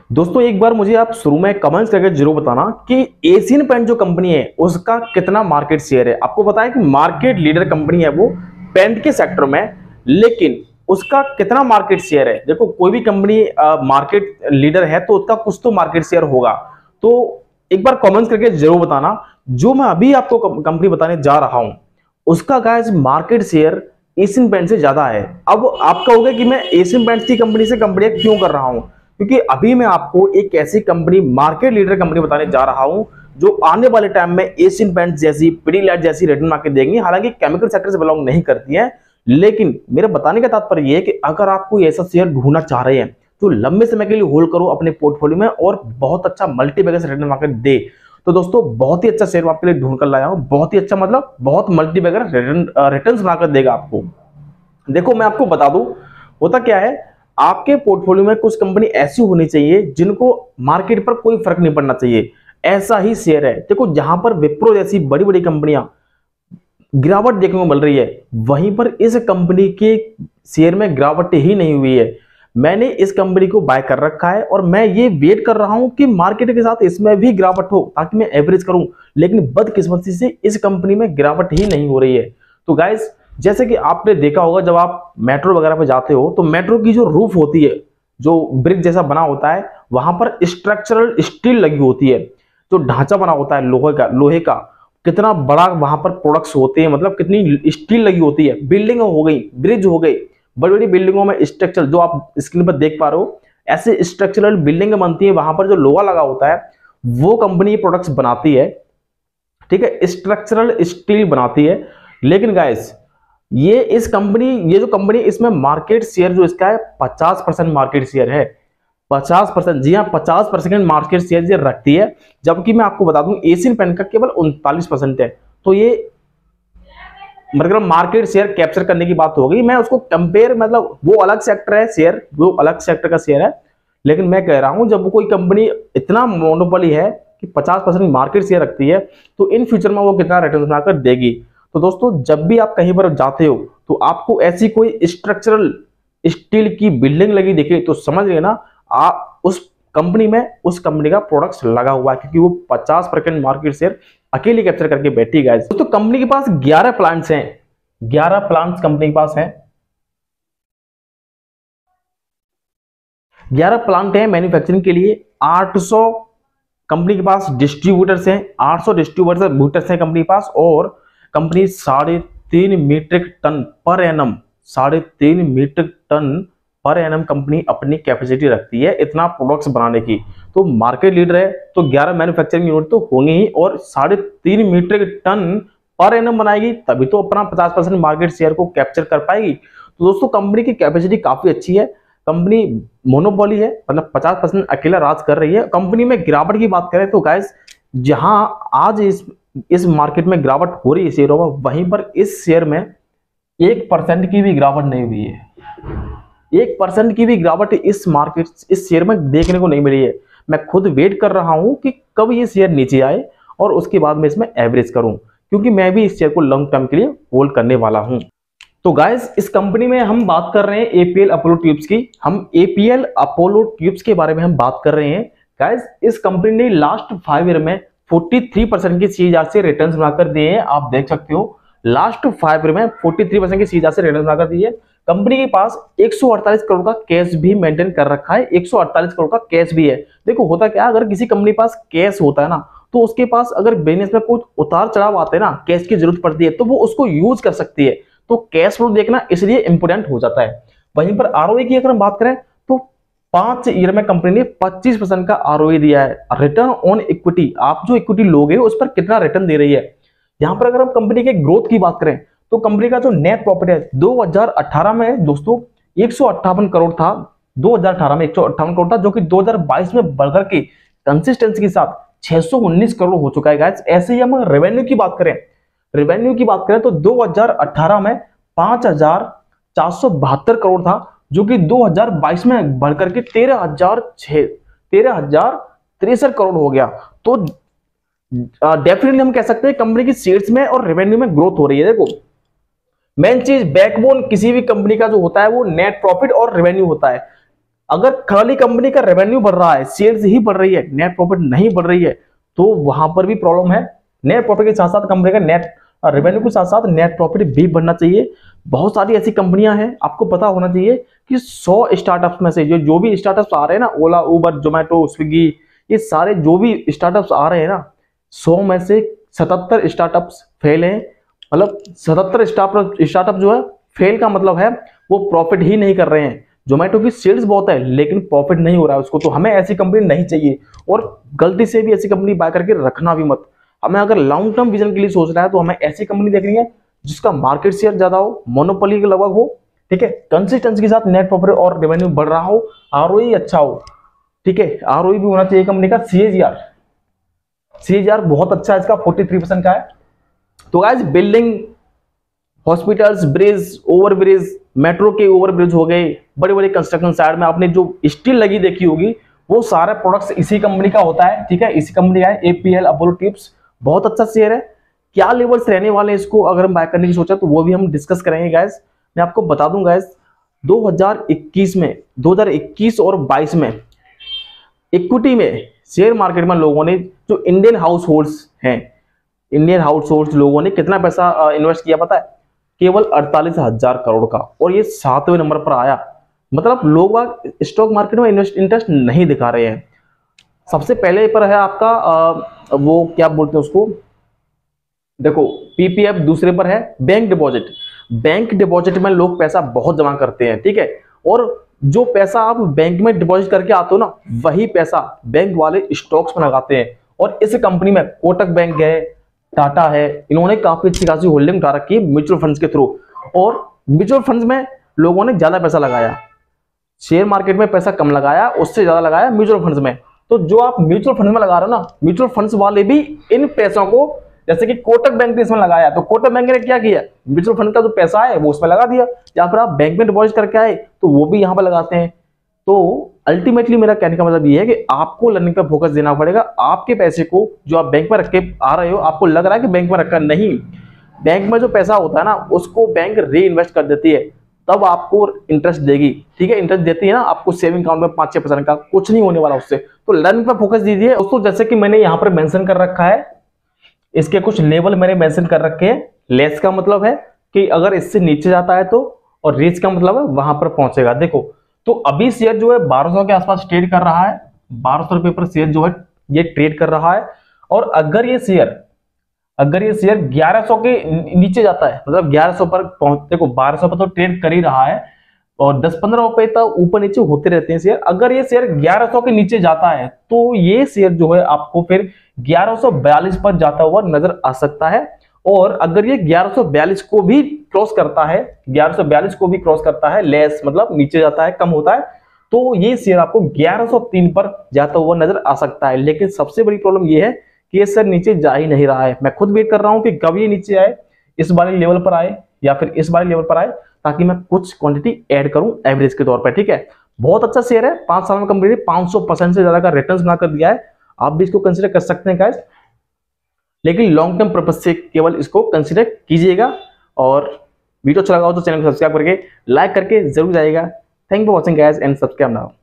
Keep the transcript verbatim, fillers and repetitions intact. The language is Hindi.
दोस्तों एक बार मुझे आप शुरू में कमेंट्स करके जरूर बताना कि एशियन पेंट जो कंपनी है उसका कितना मार्केट शेयर है। आपको पता है कि मार्केट लीडर कंपनी है वो पेंट के सेक्टर में, लेकिन उसका कितना मार्केट शेयर है। देखो कोई भी कंपनी मार्केट लीडर है तो उसका कुछ तो मार्केट शेयर होगा। तो एक बार कमेंट्स करके जरूर बताना। जो मैं अभी आपको कंपनी बताने जा रहा हूं उसका guys market share Asian paint से ज्यादा है। अब आप कहोगे कि मैं एशियन पेंट्स की कंपनी से कंपेयर क्यों कर रहा हूं, क्योंकि अभी मैं आपको एक ऐसी कंपनी मार्केट लीडर कंपनी बताने जा रहा हूं जो आने वाले टाइम में एशियन पेंट्स जैसी, पिडीलाइट जैसी रिटर्न मार्केट देंगी। हालांकि केमिकल सेक्टर से बिलोंग नहीं करती है, लेकिन मेरा बताने का तात्पर्य यह है कि अगर आप कोई ऐसा शेयर ढूंढना चाह रहे हैं तो लंबे समय के लिए होल्ड करो अपने पोर्टफोलियो में और बहुत अच्छा मल्टीबैगर रिटर्न मार्केट दे। तो दोस्तों बहुत ही अच्छा शेयर आपके लिए ढूंढ कर लाया हूं। बहुत ही अच्छा मतलब बहुत मल्टीबैगर रिटर्न रिटर्न बनाकर देगा आपको। देखो मैं आपको बता दूं होता क्या है, आपके पोर्टफोलियो में कुछ कंपनी ऐसी होनी चाहिए जिनको मार्केट पर कोई फर्क नहीं पड़ना चाहिए। ऐसा ही शेयर है। देखो जहां पर विप्रो जैसी बड़ी बड़ी कंपनियां गिरावट देखने को मिल रही है, वहीं पर इस कंपनी के शेयर में गिरावट ही नहीं हुई है। मैंने इस कंपनी को बाय कर रखा है और मैं ये वेट कर रहा हूं कि मार्केट के साथ इसमें भी गिरावट हो ताकि मैं एवरेज करूं, लेकिन बदकिस्मती से इस कंपनी में गिरावट ही नहीं हो रही है। तो गाइस जैसे कि आपने देखा होगा जब आप मेट्रो वगैरह पे जाते हो तो मेट्रो की जो रूफ होती है, जो ब्रिज जैसा बना होता है, वहां पर स्ट्रक्चरल स्टील लगी होती है। जो ढांचा बना होता है लोहे का लोहे का कितना बड़ा वहां पर प्रोडक्ट्स होते हैं, मतलब कितनी स्टील लगी होती है। बिल्डिंग हो गई, ब्रिज हो गई, बड़ी बड़ी बिल्डिंगों में स्ट्रक्चर जो आप स्क्रीन पर देख पा रहे हो, ऐसे स्ट्रक्चरल बिल्डिंग बनती है। वहां पर जो लोहा लगा होता है वो कंपनी प्रोडक्ट्स बनाती है, ठीक है, स्ट्रक्चरल स्टील बनाती है। लेकिन गाइस ये इस कंपनी ये जो कंपनी इसमें मार्केट शेयर जो इसका है पचास परसेंट मार्केट शेयर है। पचास परसेंट, जी हाँ, पचास परसेंट मार्केट शेयर ये रखती है, जबकि मैं आपको बता दूं एशियन पेंट का केवल उनतालीस परसेंट है। तो ये मतलब मार्केट शेयर कैप्चर करने की बात होगी। मैं उसको कंपेयर मतलब वो अलग सेक्टर है शेयर, वो अलग सेक्टर का शेयर है, लेकिन मैं कह रहा हूं जब कोई कंपनी इतना मोनोपोली है कि पचास परसेंट मार्केट शेयर रखती है तो इन फ्यूचर में वो कितना रिटर्न बनाकर देगी। तो दोस्तों जब भी आप कहीं पर जाते हो तो आपको ऐसी कोई स्ट्रक्चरल स्टील की बिल्डिंग लगी दिखे तो समझ लेना आप उस कंपनी में उस कंपनी का प्रोडक्ट्स लगा हुआ है, क्योंकि वो पचास परसेंट मार्केट शेयर अकेले कैप्चर करके बैठी है। दोस्तों कंपनी के पास ग्यारह प्लांट्स हैं, ग्यारह प्लांट्स कंपनी के पास हैं, ग्यारह प्लांट हैं मैन्युफैक्चरिंग के लिए। आठ सौ कंपनी के पास डिस्ट्रीब्यूटर्स हैं, आठ सौ डिस्ट्रीब्यूटर्स हैं कंपनी के पास। और कंपनी साढ़े तीन मीट्रिक टन पर एनम साढ़े तीन मीट्रिक टन पर एनम कंपनी अपनी कैपेसिटी रखती है इतना प्रोडक्ट्स बनाने की। तो मार्केट लीडर है तो ग्यारह मैन्युफैक्चरिंग यूनिट तो होंगे ही, और साढ़े तीन मीट्रिक टन पर एनम बनाएगी तभी तो अपना पचास परसेंट मार्केट शेयर को कैप्चर कर पाएगी। तो दोस्तों कंपनी की कैपेसिटी काफी अच्छी है। कंपनी मोनोपोली है, मतलब पचास परसेंट अकेला राज कर रही है। कंपनी में गिरावट की बात करें तो गाइस जहां आज इस इस मार्केट में गिरावट हो रही है शेयरों में, वहीं पर इस शेयर में एक परसेंट की भी गिरावट नहीं हुई है। एक परसेंट की भी गिरावट इस मार्केट इस शेयर में देखने को नहीं मिली है। मैं खुद वेट कर रहा हूं कि कब ये शेयर नीचे आए और उसके बाद मैं इसमें एवरेज करूं, क्योंकि मैं भी इस शेयर को लॉन्ग टर्म के लिए होल्ड करने वाला हूं। तो गाइस इस कंपनी में हम बात कर रहे हैं एपीएल अपोलो ट्यूब्स की। हम एपीएल अपोलो ट्यूब्स के बारे में हम बात कर रहे हैं। गाइस इस कंपनी ने लास्ट फाइव ईयर में तैंतालीस परसेंट की सीआर से रिटर्न्स बनाकर दिए हैं। आप देख सकते हो लास्ट फाइव ईयर में तैंतालीस परसेंट की सीआर से रिटर्न्स बनाकर दिए। कंपनी के पास एक सौ अड़तालीस करोड़ का कैश भी मेंटेन कर रखा है, एक सौ अड़तालीस करोड़ का कैश भी है। देखो होता क्या, अगर किसी कंपनी के पास कैश होता है ना तो उसके पास अगर बिजनेस में कुछ उतार चढ़ाव आते हैं ना, कैश की जरूरत पड़ती है तो वो उसको यूज कर सकती है। तो कैश फ्लो देखना इसलिए इंपोर्टेंट हो जाता है। वहीं पर आरओई की अगर हम बात करें तो पांच ईयर में कंपनी ने पच्चीस परसेंट का आरओई दिया है। रिटर्न ऑन इक्विटी, आप जो इक्विटी लोगे उस पर कितना रिटर्न दे रही है। यहां पर अगर हम कंपनी के ग्रोथ की बात करें तो कंपनी का जो नेट प्रॉफिट है दो हज़ार अठारह में दोस्तों एक सौ अट्ठावन करोड़ था। दो हज़ार अठारह में एक सौ अट्ठावन करोड़ था, जो कि दो हज़ार बाईस में बढ़कर के कंसिस्टेंसी के साथ छह सौ उन्नीस करोड़ हो चुका है गाइस। ऐसे ही हम रेवेन्यू की बात करें रेवेन्यू की बात करें तो दो हज़ार अठारह में पांच हजार चार सौ बहत्तर करोड़ था, जो कि दो हज़ार बाईस में बढ़कर के तेरह हजार छह तेरह हजार तिरसठ करोड़ हो गया। तो डेफिनेटली हम कह सकते हैं कंपनी की शेयर्स में और रेवेन्यू में ग्रोथ हो रही है। देखो मेन चीज बैकबोन किसी भी कंपनी का जो होता है वो नेट प्रॉफिट और रेवेन्यू होता है। अगर खाली कंपनी का रेवेन्यू बढ़ रहा है, सेल्स ही बढ़ रही है, नेट प्रॉफिट नहीं बढ़ रही है, तो वहां पर भी प्रॉब्लम है। नेट प्रॉफिट के साथ साथ कंपनी का नेट रेवेन्यू के साथ साथ नेट प्रॉफिट भी बढ़ना चाहिए। बहुत सारी ऐसी कंपनियां हैं, आपको पता होना चाहिए कि सौ स्टार्टअप्स में से जो जो भी स्टार्टअप्स आ रहे हैं ना, ओला, उबर, जोमेटो, स्विगी, ये सारे जो भी स्टार्टअप्स आ रहे हैं ना, सौ में से सतहत्तर स्टार्टअप्स फेल हैं। मतलब सतहत्तर स्टार्टअप स्टार्टअप जो है फेल का मतलब है वो प्रॉफिट ही नहीं कर रहे हैं। जोमेटो की सेल्स बहुत है लेकिन प्रॉफिट नहीं हो रहा है उसको, तो हमें ऐसी कंपनी नहीं चाहिए और गलती से भी ऐसी कंपनी बाय करके रखना भी मत। हमें अगर लॉन्ग टर्म विजन के लिए सोच रहा है तो हमें ऐसी कंपनी देखनी है जिसका मार्केट शेयर ज्यादा हो, मोनोपोली के लगभग हो, ठीक है, कंसिस्टेंसी के साथ नेट प्रॉफिट और रेवेन्यू बढ़ रहा हो, आरओई अच्छा हो, ठीक है, आरओई भी होना चाहिए कंपनी का। सीएजीआर सीएजीआर बहुत अच्छा है इसका, तैंतालीस परसेंट का है। तो guys building, hospitals, bridge, over bridge, metro के ओवर ब्रिज हो गए, बड़े बड़े कंस्ट्रक्शन साइड में आपने जो स्टील लगी देखी होगी वो सारे प्रोडक्ट्स इसी कंपनी का होता है, ठीक है, इसी कंपनी का है। एपीएल, अपोलो ट्यूब्स बहुत अच्छा शेयर है। क्या लेवल्स रहने वाले हैं इसको अगर हम बाय करने की सोचा तो वो भी हम डिस्कस करेंगे गाइस। मैं आपको बता दूं गाइस, दो हज़ार इक्कीस में दो हज़ार इक्कीस और बाईस में इक्विटी में शेयर मार्केट में लोगों ने, जो इंडियन हाउस होल्ड्स हैं, इंडियन हाउस होल्ड्स लोगों ने कितना पैसा इन्वेस्ट किया पता है? केवल अड़तालीस हजार करोड़ का, और ये सातवें नंबर पर आया। मतलब लोग स्टॉक मार्केट में इन्वेस्ट इंटरेस्ट नहीं दिखा रहे हैं। सबसे पहले पर है आपका आ, वो क्या बोलते हैं उसको, देखो पीपीएफ, दूसरे पर है बैंक डिपॉजिट। बैंक डिपॉजिट में लोग पैसा बहुत जमा करते हैं, ठीक है, और जो पैसा आप बैंक में डिपॉजिट करके आते हो ना, वही पैसा बैंक वाले स्टॉक्स में लगाते हैं। और इस कंपनी में कोटक बैंक है, टाटा है, इन्होंने काफी अच्छी खासी होल्डिंग उठा रखी है म्यूचुअल फंड्स के थ्रू, और म्यूचुअल फंड्स में लोगों ने ज्यादा पैसा लगाया, शेयर मार्केट में पैसा कम लगाया, उससे ज्यादा लगाया म्यूचुअल फंड्स में। तो जो आप म्यूचुअल फंड में लगा रहे हो ना, म्यूचुअल फंड्स वाले भी इन पैसों को, जैसे कि कोटक बैंक ने इसमें लगाया, तो कोटक बैंक ने क्या किया, म्यूचुअल फंड का जो पैसा है वो उसमें लगा दिया, या फिर आप बैंक में डिपॉजिट करके आए तो वो भी यहाँ पे लगाते हैं। तो अल्टीमेटली मेरा कहने का मतलब ये है कि आपको लर्निंग पे फोकस देना पड़ेगा। आपके पैसे को जो आप बैंक में रख के आ रहे हो, आपको लग रहा है कि बैंक में रखा, नहीं, बैंक में जो पैसा होता है ना उसको बैंक री इन्वेस्ट कर देती है, तब आपको इंटरेस्ट देगी, ठीक है, इंटरेस्ट देती है ना आपको सेविंग अकाउंट में पांच छह परसेंट का, कुछ नहीं होने वाला उससे। तो लर्निंग पे फोकस दीजिए दोस्तों। जैसे कि मैंने यहाँ पर मेंशन कर रखा है, इसके कुछ लेवल मैंने मेंशन कर रखे हैं। लेस का मतलब है कि अगर इससे नीचे जाता है तो, और रीच का मतलब है वहां पर पहुंचेगा। देखो तो अभी शेयर जो है बारह सौ के आसपास ट्रेड कर रहा है, बारह सौ रुपए पर शेयर जो है ये ट्रेड कर रहा है। और अगर ये शेयर अगर ये शेयर ग्यारह सौ के नीचे जाता है, मतलब ग्यारह सौ पर पहुंच, देखो बारह सौ पर तो ट्रेड कर ही रहा है और दस पंद्रह रुपए तक ऊपर नीचे होते रहते हैं शेयर। अगर ये शेयर ग्यारह सौ के नीचे जाता है तो ये शेयर जो है आपको फिर ग्यारह सौ बयालीस पर जाता हुआ नजर आ सकता है। और अगर ये ग्यारह सौ बयालीस को भी क्रॉस करता है, ग्यारह सौ बयालीस को भी क्रॉस करता है, लेस मतलब नीचे जाता है, कम होता है, तो ये शेयर आपको ग्यारह सौ तीन पर जाता हुआ नजर आ सकता है। लेकिन सबसे बड़ी प्रॉब्लम ये है कि ये शेयर नीचे जा ही नहीं रहा है। मैं खुद वेट कर रहा हूं कि कब ये नीचे आए, इस वाले लेवल पर आए या फिर इस वाले लेवल पर आए, ताकि मैं कुछ क्वांटिटी ऐड करूं एवरेज के तौर पर, ठीक है। बहुत अच्छा शेयर है, पांच साल में कंपनी ने पांच सौ परसेंट से ज्यादा का रिटर्न बनाकर दिया है। आप भी इसको कंसिडर कर सकते हैं गाइस, लेकिन लॉन्ग टर्म पर्पज से केवल इसको कंसिडर कीजिएगा। और वीडियो अच्छा लगा हो तो चैनल को सब्सक्राइब करके लाइक करके जरूर जाइएगा। Thank you for watching guys and subscribe now.